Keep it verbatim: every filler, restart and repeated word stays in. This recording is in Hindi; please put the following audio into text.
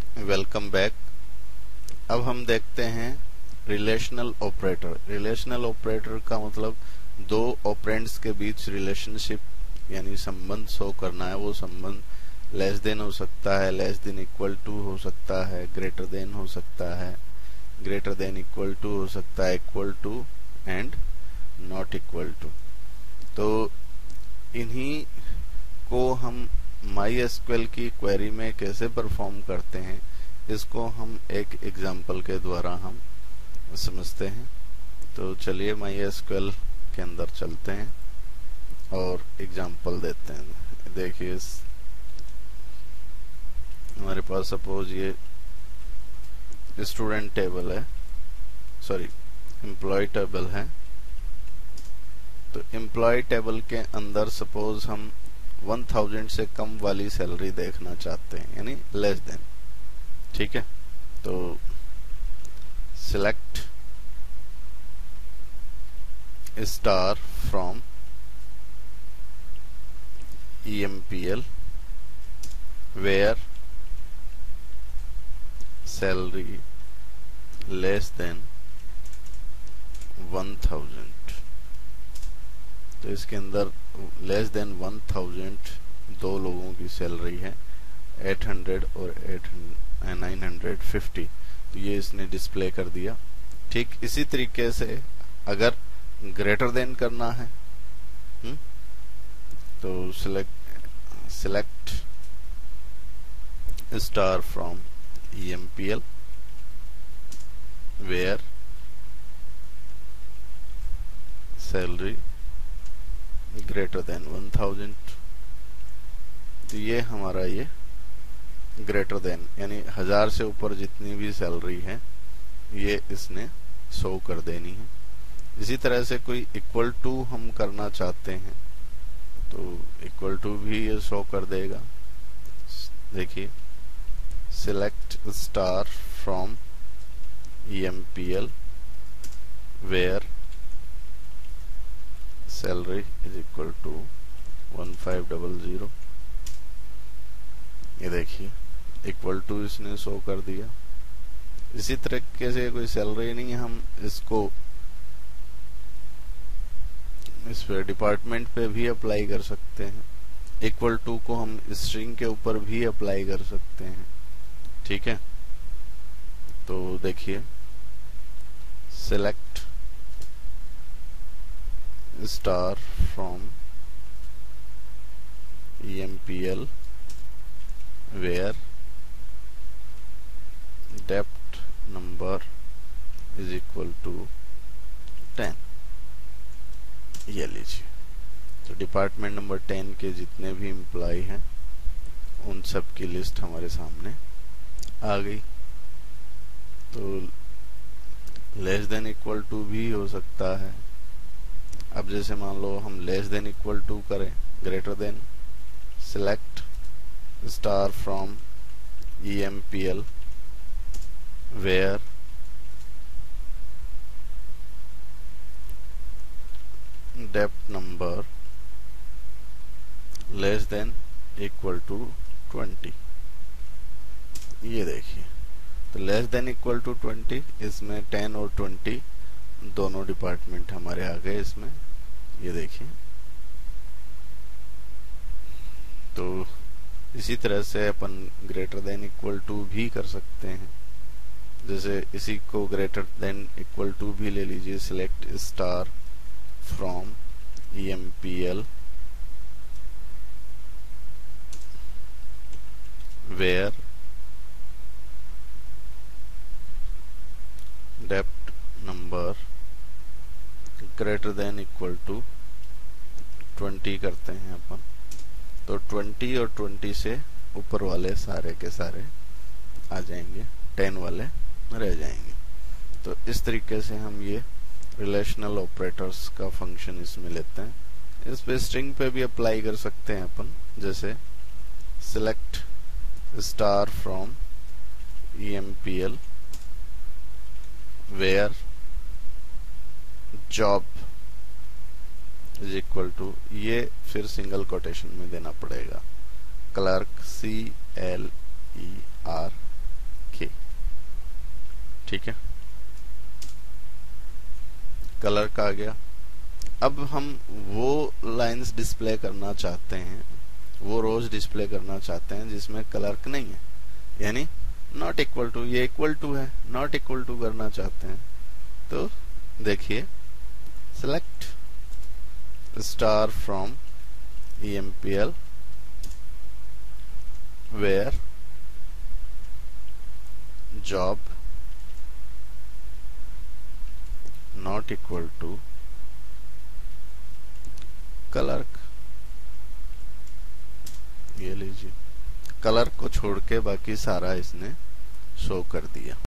Welcome back. अब हम देखते हैं रिलेशनल ऑपरेटर। रिलेशनल ऑपरेटर का मतलब दो ऑपरेंड्स के बीच रिलेशनशिप यानी संबंध शो करना है। वो संबंध लेस देन हो सकता है, लेस देन इक्वल टू हो सकता है, ग्रेटर देन हो सकता है, ग्रेटर देन इक्वल टू हो सकता है, equal to and not equal to. तो इन्हीं को हम माई एसक्यूएल की क्वेरी में कैसे परफॉर्म करते हैं, इसको हम एक एग्जांपल के द्वारा हम समझते हैं। तो चलिए माई एसक्यूएल के अंदर चलते हैं और एग्जांपल देते हैं। देखिए हमारे पास सपोज ये स्टूडेंट टेबल है, सॉरी एम्प्लॉय टेबल है। तो एम्प्लॉय टेबल के अंदर सपोज हम वन थाउजेंड से कम वाली सैलरी देखना चाहते हैं, यानी लेस देन। ठीक है, तो select star from E M P L where salary less than one thousand. तो इसके अंदर लेस देन वन थाउजेंड दो लोगों की सैलरी है, एट हंड्रेड और एट नाइन हंड्रेड फिफ्टी। तो ये इसने डिस्प्ले कर दिया। ठीक इसी तरीके से अगर ग्रेटर देन करना है हुँ? तो select select star from E M P L where salary greater than one thousand. तो ये हमारा ये ग्रेटर देन यानी हजार से ऊपर जितनी भी सैलरी है ये इसने शो कर देनी है। इसी तरह से कोई इक्वल टू हम करना चाहते हैं तो इक्वल टू भी ये शो कर देगा। देखिए select star from E M P L where salary is equal to one five double zero. ये देखिए इक्वल टू इसने शो कर दिया। इसी तरीके से कोई सैलरी नहीं, हम इसको इस पे डिपार्टमेंट पे भी अप्लाई कर सकते हैं। इक्वल टू को हम स्ट्रिंग के ऊपर भी अप्लाई कर सकते हैं। ठीक है, तो देखिए select star from E M P L where depth number is equal to ten. ये लीजिए, तो डिपार्टमेंट नंबर टेन के जितने भी एम्प्लॉय हैं उन सब की लिस्ट हमारे सामने आ गई। तो लेस देन इक्वल टू भी हो सकता है। अब जैसे मान लो हम लेस देन इक्वल टू करें, greater than, select star from E M P L where depth number less than equal to twenty. ये देखिए, तो less than equal to twenty, इसमें टेन और ट्वेंटी दोनों डिपार्टमेंट हमारे आ गए इसमें। ये देखिए, तो इसी तरह से अपन ग्रेटर देन इक्वल टू भी कर सकते हैं। जैसे इसी को ग्रेटर देन इक्वल टू भी ले लीजिए, select star from E M P L where depth number greater than equal to twenty करते हैं अपन। तो ट्वेंटी और ट्वेंटी से ऊपर वाले सारे के सारे आ जाएंगे, टेन वाले रह जाएंगे। तो इस तरीके से हम ये रिलेशनल ऑपरेटर्स का फंक्शन इसमें लेते हैं। इस पे स्ट्रिंग पे भी अप्लाई कर सकते हैं अपन, जैसे select star from E M P L where job is equal to, ये फिर सिंगल कोटेशन में देना पड़ेगा, clerk C L E R ठीक है, कलर का आ गया। अब हम वो लाइंस डिस्प्ले करना चाहते हैं, वो रोज डिस्प्ले करना चाहते हैं जिसमें क्लर्क नहीं है, यानी नॉट इक्वल टू, ये इक्वल टू है, नॉट इक्वल टू करना चाहते हैं। तो देखिए, select star from E M P L where job not equal to clerk। ये लीजिए, कलर को छोड़ के बाकी सारा इसने शो कर दिया।